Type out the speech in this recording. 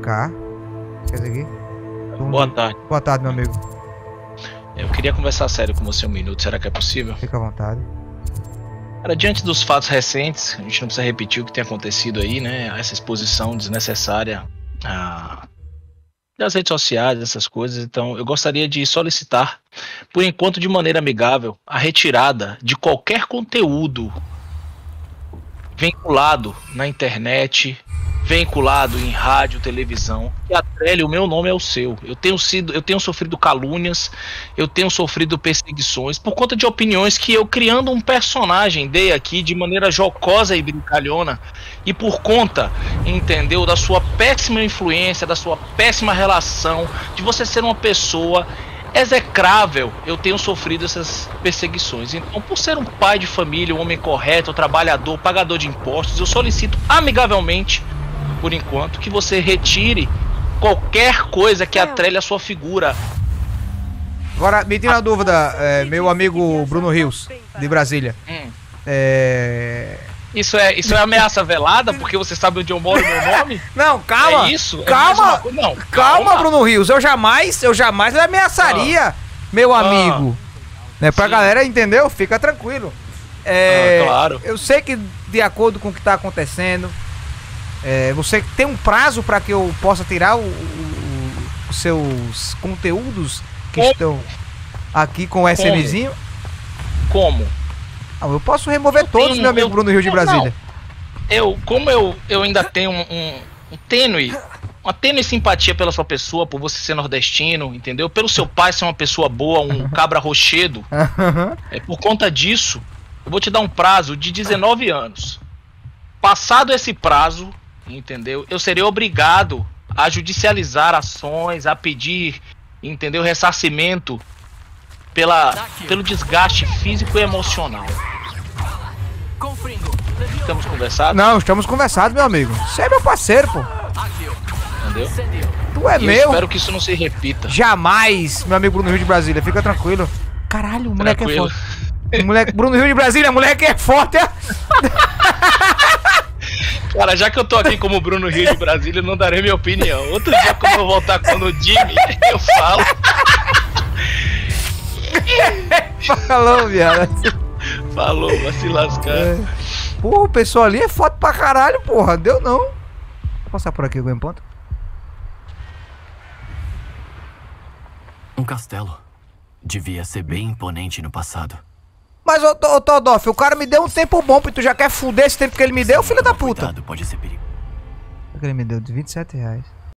cá. Quer dizer aqui? Boa tarde. Boa tarde, meu amigo. Eu queria conversar sério com você um minuto, será que é possível? Fica à vontade. Cara, diante dos fatos recentes, a gente não precisa repetir o que tem acontecido aí, né? Essa exposição desnecessária das redes sociais, essas coisas. Então, eu gostaria de solicitar, por enquanto de maneira amigável, a retirada de qualquer conteúdo vinculado na internet, vinculado em rádio, televisão, que atrele o meu nome ao seu. Eu tenho sofrido calúnias, eu tenho sofrido perseguições por conta de opiniões que eu, criando um personagem, dei aqui de maneira jocosa e brincalhona, e por conta, entendeu, da sua péssima influência, da sua péssima relação, de você ser uma pessoa execrável, eu tenho sofrido essas perseguições. Então, por ser um pai de família, um homem correto, um trabalhador, pagador de impostos, eu solicito amigavelmente, por enquanto, que você retire qualquer coisa que atrele a sua figura. Agora, me tira uma dúvida, meu amigo Bruno Rios, de Brasília. Isso é ameaça velada, porque você sabe onde eu moro e meu nome? Não, calma. É isso? Calma. Não, calma, Bruno Rios. Eu jamais ameaçaria, meu amigo. Né, pra galera, entendeu? Fica tranquilo. Claro. Eu sei que, de acordo com o que tá acontecendo, você tem um prazo para que eu possa tirar os seus conteúdos que estão aqui com o SMzinho? Como? Eu posso remover todos, meu amigo Bruno Rios de Brasília. Como eu ainda tenho uma tênue simpatia pela sua pessoa, por você ser nordestino, entendeu? Pelo seu pai ser uma pessoa boa, um cabra rochedo. Por conta disso, eu vou te dar um prazo de 19 anos. Passado esse prazo, entendeu? Eu serei obrigado a judicializar ações, a pedir, entendeu? Ressarcimento pelo desgaste físico e emocional. Estamos conversados? Não, estamos conversados, meu amigo. Você é meu parceiro, pô. Entendeu? Tu é meu. Eu espero que isso não se repita. Jamais, meu amigo Bruno Rios de Brasília. Fica tranquilo. Caralho, o moleque é forte. O moleque, Bruno Rios de Brasília, moleque é forte. Cara, já que eu tô aqui como Bruno Rios de Brasília, eu não darei minha opinião. Outro dia, quando eu voltar com o Jimmy, eu falo. Falou, viado. Falou, vai se lascar. Porra, o pessoal ali é foto pra caralho, porra. Deu não. Vou passar por aqui, algum ponto. Um castelo. Devia ser bem imponente no passado. Mas, ô Todoff, o cara me deu um tempo bom, e tu já quer fuder esse tempo que ele me deu, filho da puta? Pode ser perigo. O que ele me deu? De R$27.